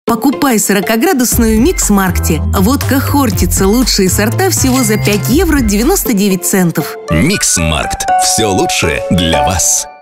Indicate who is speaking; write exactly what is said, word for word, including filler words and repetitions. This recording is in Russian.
Speaker 1: Покупай сорокаградусную в Микс-маркте. Водка Хортица. Лучшие сорта всего за пять евро девяносто девять центов.
Speaker 2: Микс-маркт. Все лучшее для вас.